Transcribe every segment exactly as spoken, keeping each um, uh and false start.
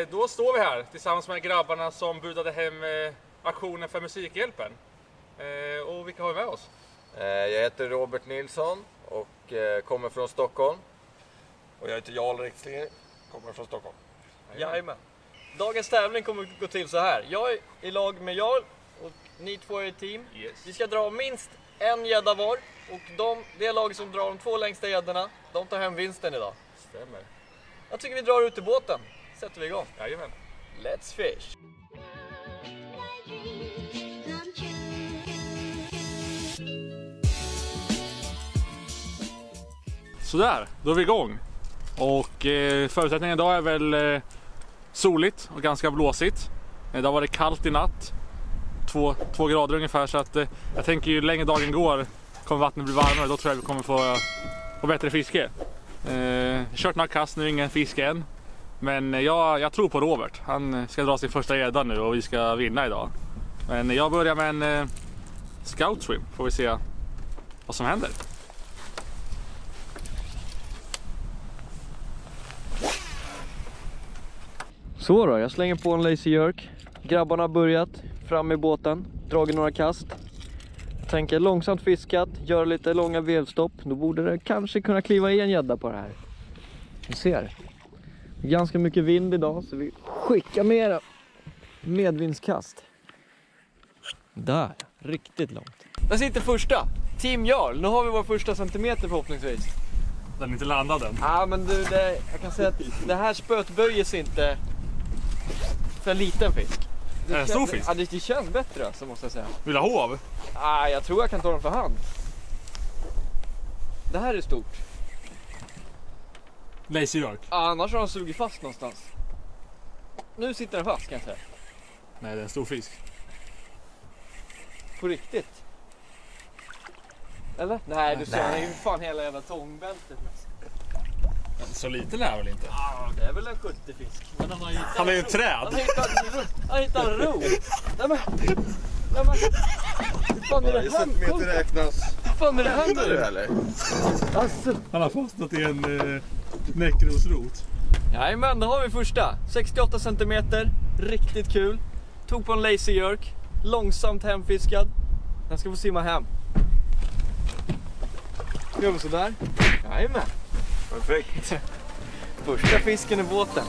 eh, då står vi här tillsammans med grabbarna som budade hem eh, aktionen för Musikhjälpen. Eh, och vilka har vi med oss? Eh, jag heter Robert Nilsson och eh, kommer från Stockholm. Och jag heter Jarl Rikslinger, kommer från Stockholm. Jajamän. Dagens tävling kommer gå till så här. Jag är i lag med Jarl och ni två är i team. Yes. Vi ska dra minst en gädda var och de, det lag som drar de två längsta gäddorna, de tar hem vinsten idag. Stämmer. Jag tycker vi drar ut i båten. Sätter vi igång. Jajamän. Let's fish! Sådär, då är vi igång. Och eh, förutsättningen idag är väl eh, soligt och ganska blåsigt. Eh, det har varit kallt i natt. Två, två grader ungefär, så att eh, jag tänker ju längre dagen går kommer vattnet bli varmare. Då tror jag vi kommer få, få bättre fiske. Eh, kört några kast nu, ingen fiske än. Men eh, jag, jag tror på Robert. Han ska dra sin första gädda nu och vi ska vinna idag. Men jag börjar med en eh, scout swim. Får vi se vad som händer. Så då, jag slänger på en lazy jerk. Grabbarna har börjat fram i båten, dragit några kast. Tänker långsamt fiskat, gör lite långa vevstopp. Då borde det kanske kunna kliva i en gädda på det här. Vi ser. Ganska mycket vind idag så vi skickar mera medvindskast. Där, riktigt långt. Där sitter första, Team Jarl. Nu har vi vår första centimeter förhoppningsvis. Den är inte landad än. Ja, men du, det, jag kan säga att det här spöet böjer sig inte för en liten fisk. Det är en stor fisk? Ja, det, det känns bättre så måste jag säga. Vill du ha hov? Ah, jag tror jag kan ta den för hand. Det här är stort. Lazy jerk? Ah, annars har den sugit fast någonstans. Nu sitter den fast kan jag säga. Nej, det är en stor fisk. På riktigt? Eller? Nej, du ser, han är ju fan hela jävla tångbältet. Så liten är väl inte? Ja, det är väl en sjuttio fisk. Men han, har hittat Han är ju en ett träd. Han har hittat, han hittat en ro. Nej men, nej men. Hur fan är det här? Centimeter räknas. Hur fan är det här Hittar du nu? eller? Alltså. Han har fastnat i en eh, näckrosrot. Jajamän, då har vi första. sextioåtta centimeter. Riktigt kul. Tog på en lazy jerk. Långsamt hemfiskad. Den ska få simma hem. Gör vi sådär. Jajamän. Perfekt. Första fisken i båten.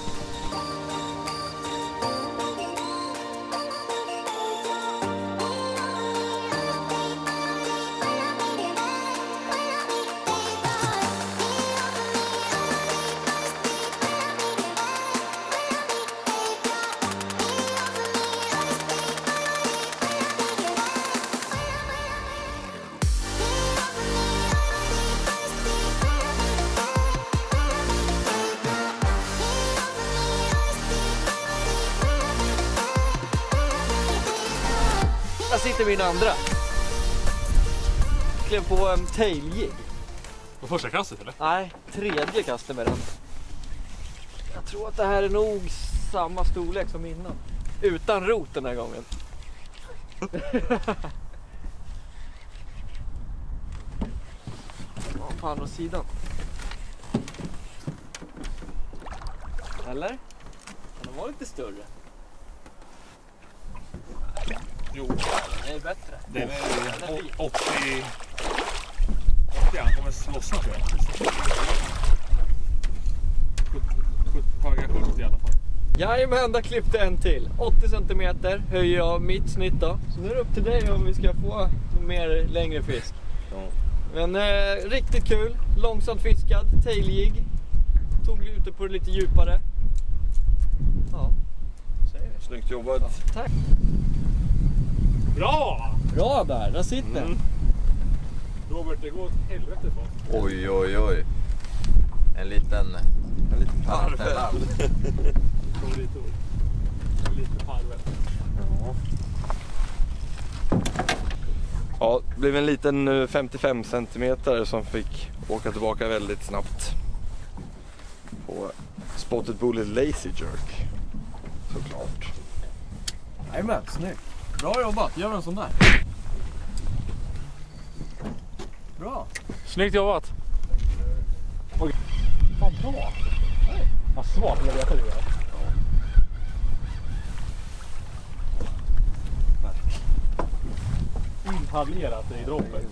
Där sitter min andra. Klev på en tailjig. På första kastet eller? Nej, tredje kastet med den. Jag tror att det här är nog samma storlek som innan. Utan rot den här gången. Ja, på andra sidan. Eller? Kan den vara lite större? Jo, Den är bättre. den är Den är fin. åttio... åttio, han kommer lossna tror jag. sjuttio, höga sjuttio i alla fall. Jajamän, där klippte en till. åttio centimeter höjer jag mitt snitt då. Så nu är det upp till dig om vi ska få mer längre fisk. Ja. Men eh, riktigt kul. Långsamt fiskad, tailjig. Tog ute på det lite djupare. Ja, säger vi. Snyggt jobbat. Ja, tack. Bra! Bra där, där sitter den. Mm. Robert, det går åt helvete på. Oj, oj, oj. En liten, en liten parvel. Favoritord. En liten parvel. Ja. Ja, det blev en liten femtiofem centimeter som fick åka tillbaka väldigt snabbt. På Spotted Bullet Lazy Jerk. Såklart. Jajamän, snyggt. Bra jobbat, gör en sån där. Bra. Snyggt jobbat. Oj. Fan bra. Vad svårt att veta det. detaljerat i droppet.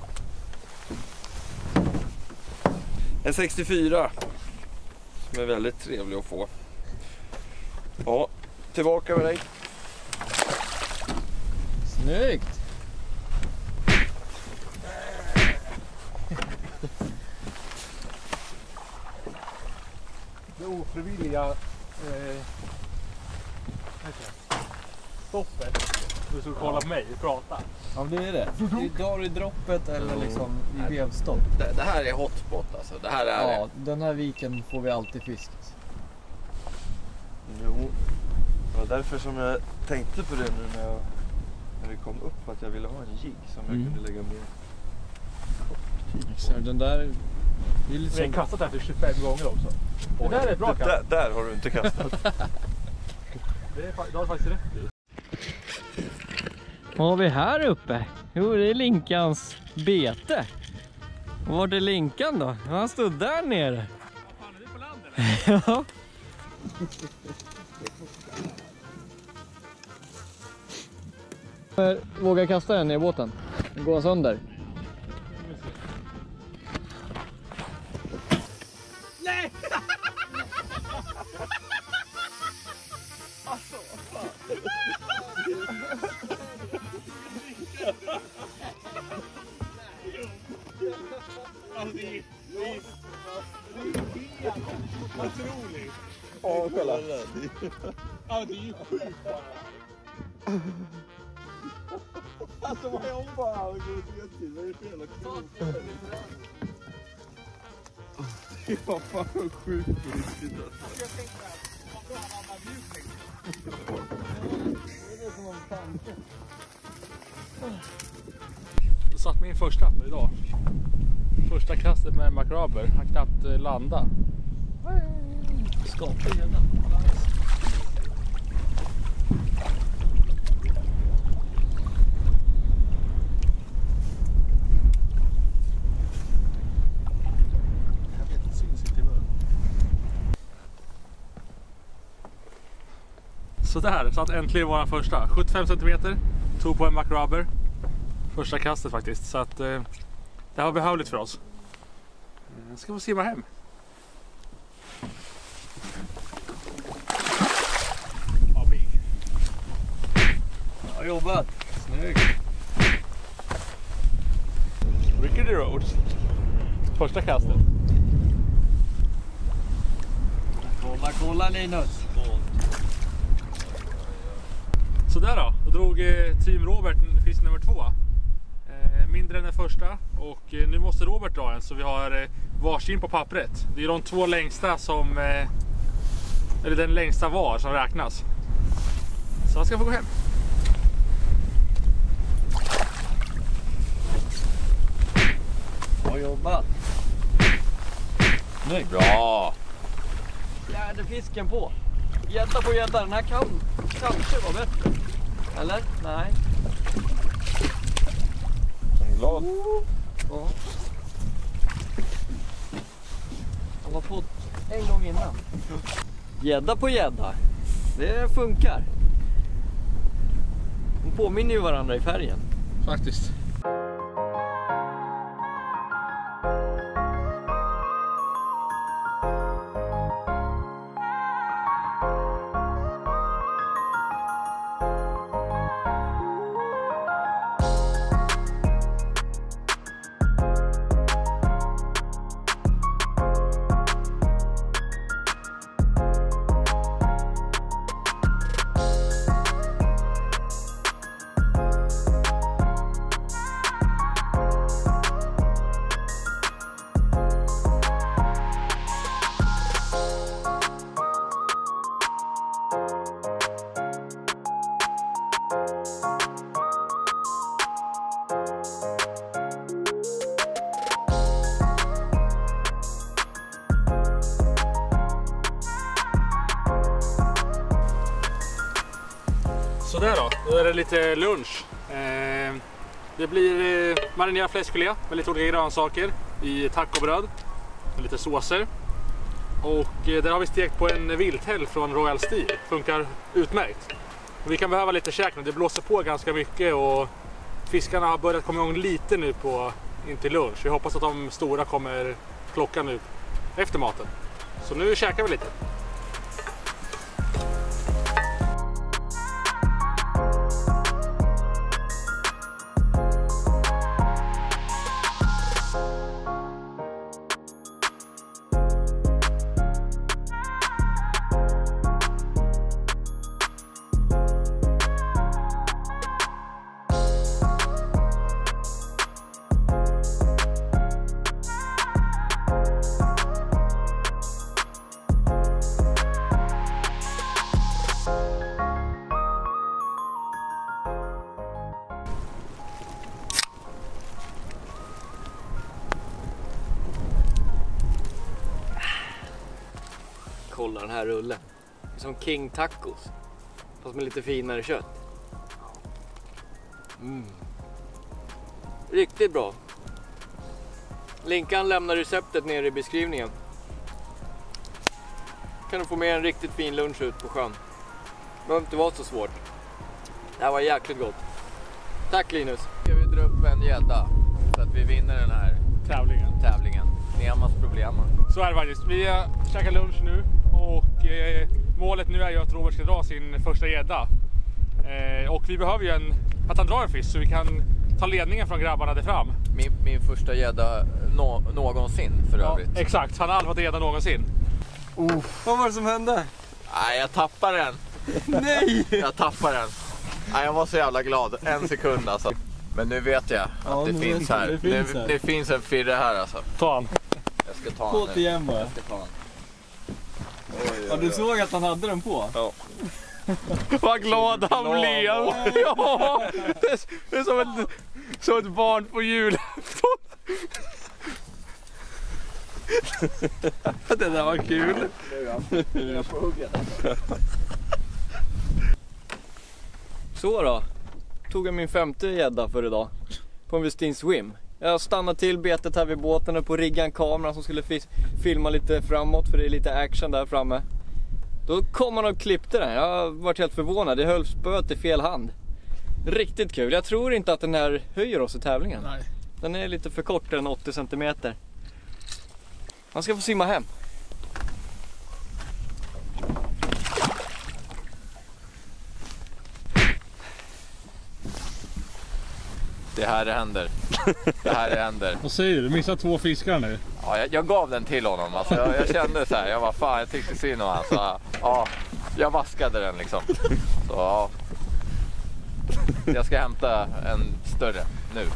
En sextiofyra som är väldigt trevlig att få. Ja, tillbaka med dig. Snyggt! Det ofrivilliga eh, stoppet. Du skulle kolla på mig och prata. Ja, det är det. Idag i droppet eller liksom i vevstopp. Det, det här är hotspot alltså. Det här är Ja, den här viken får vi alltid fisk. Jo, det var därför som jag tänkte på det nu när, jag, när vi kom upp, att jag ville ha en jigg som jag Mm. kunde lägga mer kort Så den där... Det är Vi liksom... har kastat den till tjugofem gånger också. Det där är ett bra det, kast. där, där har du inte kastat. Det är, fa- du har faktiskt rätt i. Vad har vi här uppe? Jo, det är Linkans bete. Och var är Linkan då? Han stod där nere. Vad fan är det på landet? Ja. Våga kasta den ner i båten. Den går sönder. Ja, kolla. Ja, det är ju sjukt bara. Alltså vad jag bara går till, vad är det för jävla kul? Det var fan sjukt på riktigt alltså. Jag tänkte att vad bra han hade mjukning. Det är som en tanke. Jag satt min första för idag. Första kastet med makraber. Han knappt eh, landa. Skapar gädda. Sådär, så att äntligen var den första. sjuttiofem centimeter. Tog på en makraber. Första kastet faktiskt. Så att eh, det var behövligt för oss. Jag ska få simma hem. Ja, big. Bra jobbat. Snyggt. Rickety Roads. Första kastet. Kolla, kolla Linus. Sådär då, då drog eh, Team Robert fisk nummer två. Eh, mindre än den första. Och eh, nu måste Robert dra en så vi har eh, varsin på pappret. Det är de två längsta som... Eh, eller den längsta var som räknas. Så jag ska få gå hem. Bra jobbat. Snyggt. Bra! Fjärde fisken på. Gädda på gädda. Den här kan kanske vara bättre. Eller? Nej. Jag är glad. Ja. Han har fått en gång innan. Gädda på gädda. Det funkar. De påminner ju varandra i färgen. Faktiskt. Sådär då, då är det lite lunch. Eh, det blir eh, marinerad fläskfilé med lite olika grönsaker i tacobröd med lite såser. Och eh, där har vi stekt på en vilthäll från Royal Steel. Funkar utmärkt. Och vi kan behöva lite käk nu, det blåser på ganska mycket och fiskarna har börjat komma igång lite nu på in till lunch. Vi hoppas att de stora kommer klockan nu efter maten. Så nu käkar vi lite. Kolla den här rullen. Som King Tacos. Fast med lite finare kött. Mm. Riktigt bra. Linkan lämnar receptet nere i beskrivningen. Kan du få med en riktigt fin lunch ut på sjön. Det behöver inte vara så svårt. Det här var jäkligt gott. Tack Linus. Ska vi dra upp en gädda så att vi vinner den här Tävlingen. tävlingen. Nemas problem. Så är det faktiskt. Vi käkar lunch nu och eh, målet nu är ju att Robert ska dra sin första gädda. Eh, och vi behöver ju en, att han drar en fisk så vi kan ta ledningen från grabbarna där fram. Min, min första gädda nå, någonsin för Ja, övrigt. exakt, han har aldrig fått gädda någonsin. Vad var det som hände? Nej, jag tappade den. Nej! Jag tappade den. Nej, jag var så jävla glad. En sekund alltså. Men nu vet jag att Ja, det nu finns vet jag, här. det finns nu, här. det finns en firre här alltså. Ta han. Jag ska ta På den nu. igen bara. Jag ska ta den. Ja, du såg att han hade den på? Ja. Vad glad han blev! Ja, det är som ett, som ett barn på julafton. Det där var kul. Så då, tog jag min femte gädda för idag på en Westin Swim. Jag stannade till betet här vid båten och på rigga en kamera som skulle fi- filma lite framåt för det är lite action där framme. Då kom han och klippte den. Jag var helt förvånad, det höll spöet i fel hand. Riktigt kul, jag tror inte att den här höjer oss i tävlingen. Nej. Den är lite för kortare än åttio centimeter. Han ska få simma hem. Det här händer. Det här händer. Vad säger du? Du missar två fiskar nu. Ja, jag, jag gav den till honom. Alltså, jag, jag kände så här, jag var fan, jag tyckte synd om honom. Så, ja, jag vaskade den liksom. Så, ja. Jag ska hämta en större nu.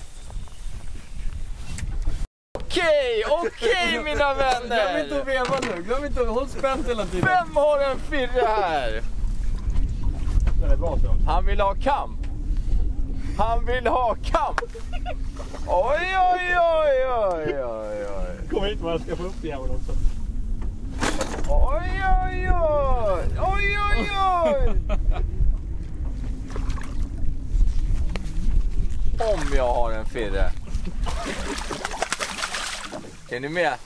Okej, okej mina vänner! Glöm inte att veva nu, glöm inte att hålla spänt hela tiden. Vem har en firre här? Den är bra så. Han vill ha kamp. Han vill ha kamp. Oj, oj, oj, oj, oj, oj. Kom hit, man ska få upp det jäveln också. Oj, oj, oj. Oj, oj, oj. Om jag har en firre. Är ni med?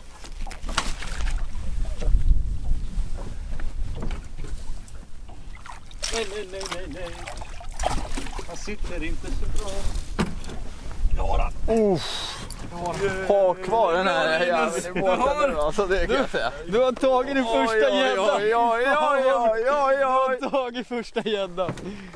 Nej, nej, nej, nej, nej. Han sitter inte så bra. Klara. Ha kvar den här jäveln i båten nu, alltså, det kan jag säga. Du har tagit din första Oj, gädda! oj, oj, oj, oj, oj, Du har oj. tagit första gädda!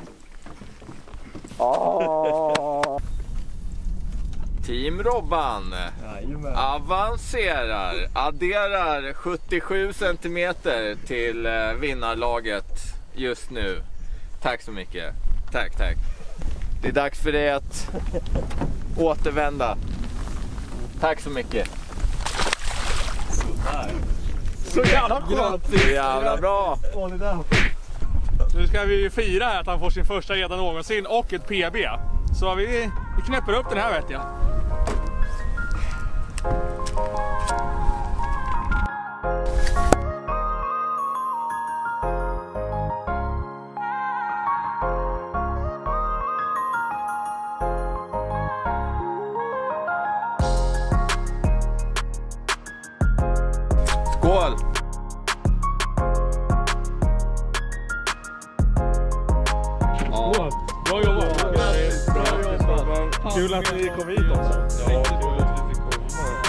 Oh. Team Robban Jajamän. avancerar, adderar sjuttiosju centimeter till eh, vinnarlaget just nu. Tack så mycket. Tack, tack. Det är dags för dig att återvända. Tack så mycket. Så jävla skönt. Så jävla bra. Nu ska vi fira här att han får sin första gädda någonsin och ett P B. Så vi, vi knäpper upp den här vet jag. Skål! Bra jobbat! Bra jobbat! Kul att ni kom hit också. Ja, kul att vi fick komma.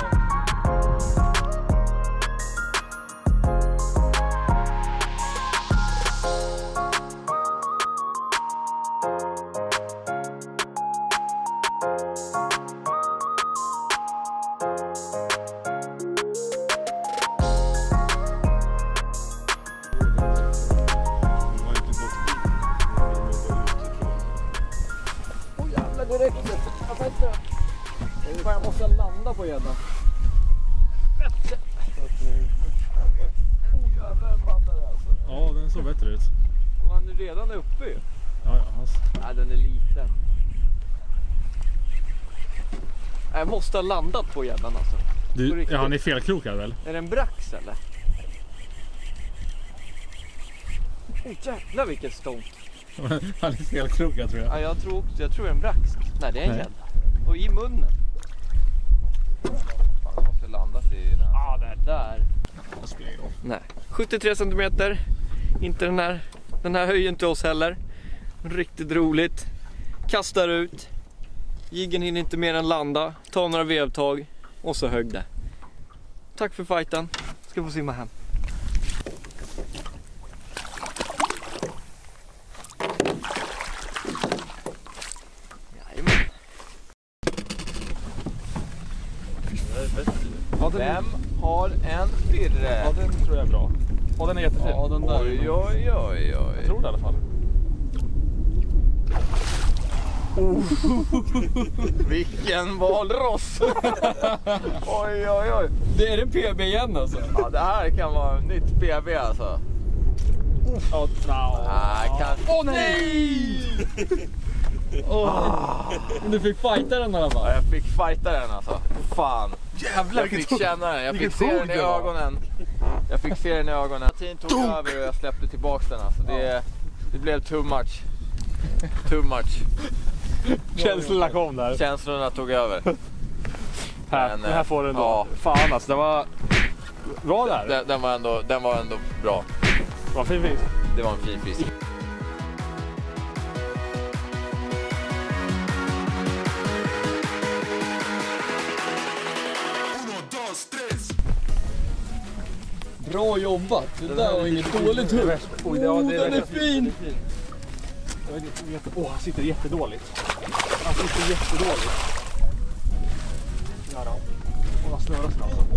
Direkt. Jag måste landa på gäddan. Ja, den såg bättre ut. Man är redan uppe ju. Ja, ja. Nej, den är liten. Jag måste ha landat på gäddan alltså. Du, ja, han är felkrokad väl? Är det en brax eller? Oh, jävlar vilket stånk. Han är felkrokad tror jag. Ja, jag tror, jag tror det är en brax. Nej, det är en Nej. gädda. Och i munnen. Fan, jag måste landat i den här. Ja, där. Där. Jag spelar ingen roll. Nej. sjuttiotre centimeter. Inte den här. Den här höjer inte oss heller. Riktigt roligt. Kastar ut. Jiggen hinner inte mer än landa. Ta några vevtag. Och så högg det. Tack för fighten. Ska få simma hem. Jajamän. Ja, den, Vem har en firre? ja, den tror jag är bra. Och den är jättefin. Ja, den där. Oj, oj, oj, Jag oj. tror det i alla fall. Vilken valross! Oj, oj, oj. Det är en P B igen alltså. Ja, det här kan vara nytt P B alltså. Ja, Nej, kanske. Åh nej! Oh. Du fick fighta den i alla Ja, fall. jag fick fighta den alltså. Fan. jävlar Jag fick känna den, jag fick vilket se den hugg i det var. ögonen. Jag fick se den i ögonen. Tiden tog över och jag släppte tillbaks den alltså. Det, det blev too much. Too much. Känslorna kom där. Känslorna tog över. Här, Men, den här får du ändå. ja. Fan alltså, det var bra där. Den, den, var ändå, den var ändå bra. Vad fin fisk. Det var en fin fisk. Bra jobbat. Det där var inget dåligt hugg. Oj, ja, det är Den är fin. Jag vet inte, jätte... Åh, han sitter jättedåligt. Han sitter jättedåligt. Ja då. Åh, han snörar sig alltså.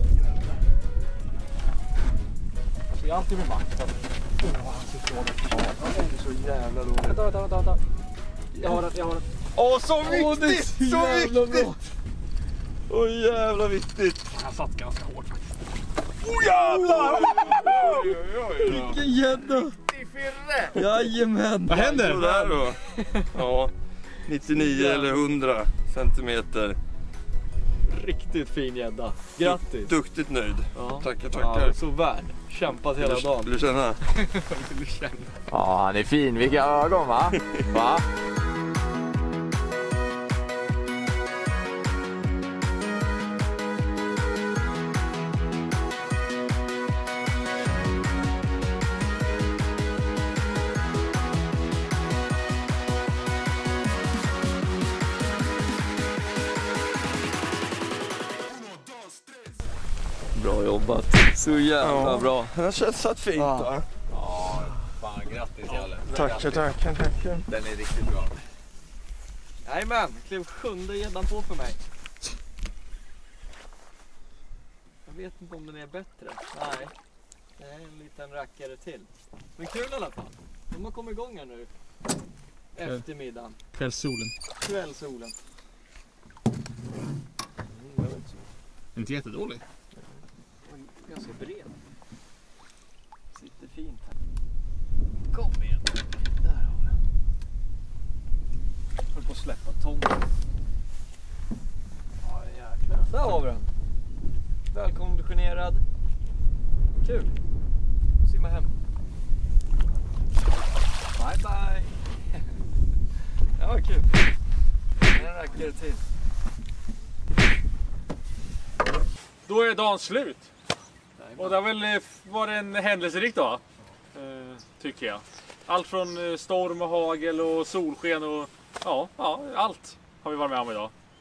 Jag ser alltid med makt. Åh, han sitter dåligt. Ja, han sitter så jävla dåligt. Vänta, vänta, vänta, vänta. Jag har den, jag har den. Åh, så Åh, det är viktigt! så Så jävla viktigt! bra. Åh jävla viktigt. Han satt ganska hårt faktiskt. Åh jävlar! Oj, oj, oj. Vilken gädda. I firre! Jajamän. Vad händer? Sådär då. Ja, nittionio eller hundra centimeter. Riktigt fin gädda. Grattis. Duktigt nöjd. Ja. Tackar, Ja, tackar. så värd. Kämpat hela dagen. Vill du känna? Ja, han är fin. Vilka ögon va? Va? Bra jobbat. Så jävla Ja. bra. Den har känts satt fint Ja. va? Ja, fan grattis Jalle. Tackar, tackar, tackar. Den är riktigt bra. Jajamän, klev sjunde gäddan på för mig. Jag vet inte om den är bättre. Nej, det är en liten rackare till. Men kul i alla fall. De har kommit igång här nu. Eftermiddagen, Kvällssolen. kvällssolen. Inte jättedålig. Ganska bred. Sitter fint här. Kom igen. Där har vi den. Håller på att släppa tången. Ja jäklar. Där har vi den. Välkonditionerad. Kul. Får simma hem. Bye bye. Det var kul. En rackare till. Då är dagen slut. Och det har väl eh, varit en händelserik dag, eh, tycker jag. Allt från eh, storm och hagel och solsken och ja, ja, allt har vi varit med om idag.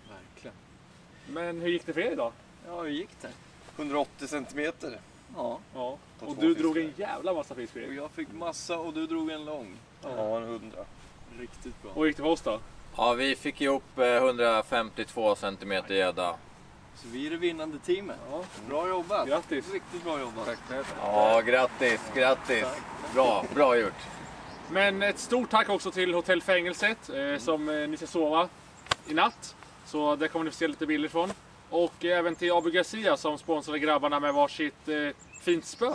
Men hur gick det för er då? Ja, hur gick det? hundraåttio centimeter. Ja, Ja. Ta Och två du fiskar. drog en jävla massa fisk, och Fredrik. jag fick massa och du drog en lång. Ja, en hundra. Riktigt bra. Och hur gick det för oss då? Ja, vi fick ihop eh, hundrafemtiotvå centimeter gädda. Så vi är det vinnande teamet. Ja. Bra jobbat. Grattis. Riktigt bra jobbat. Tack snälla. Ja, grattis, grattis. Bra, bra gjort. Men ett stort tack också till Hotell Fängelset eh, som eh, ni ska sova i natt. Så där kommer ni få se lite bilder från. Och eh, även till Abu Garcia som sponsrade grabbarna med varsitt eh, fint spö.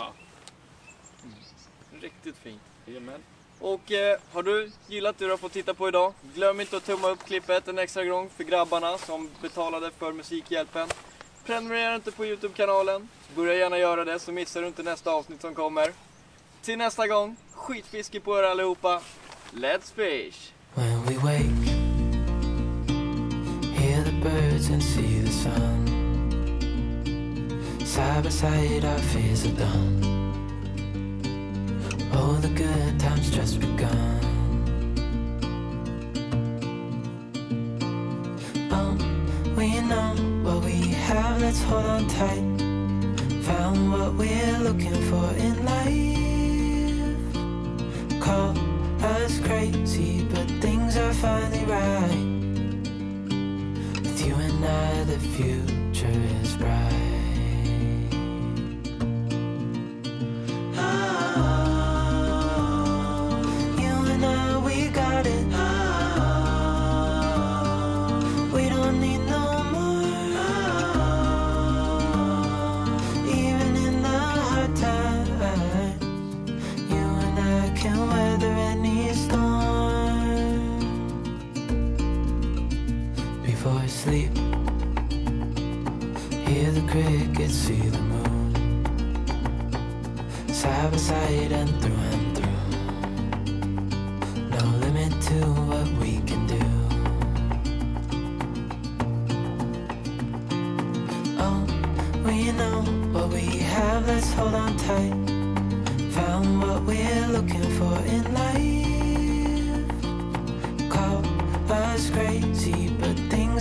Riktigt fint. Jajamän. Och eh, har du gillat det du har fått titta på idag? Glöm inte att tumma upp klippet en extra gång för grabbarna som betalade för Musikhjälpen. Prenumerera inte på YouTube-kanalen. Börja gärna göra det så missar du inte nästa avsnitt som kommer. Till nästa gång, skitfiske på er allihopa. Let's fish! When we wake, hear the birds and see the sun. Side by side our fears are done. Oh, the good times just begun. Oh, we know what we have, let's hold on tight. Found what we're looking for in life. Call us crazy, but things are finally right. With you and I, the future is bright. Sleep, hear the crickets, see the moon. Side by side and through and through. No limit to what we can do. Oh, we know what we have, let's hold on tight. Found what we're looking for in life. Call us crazy.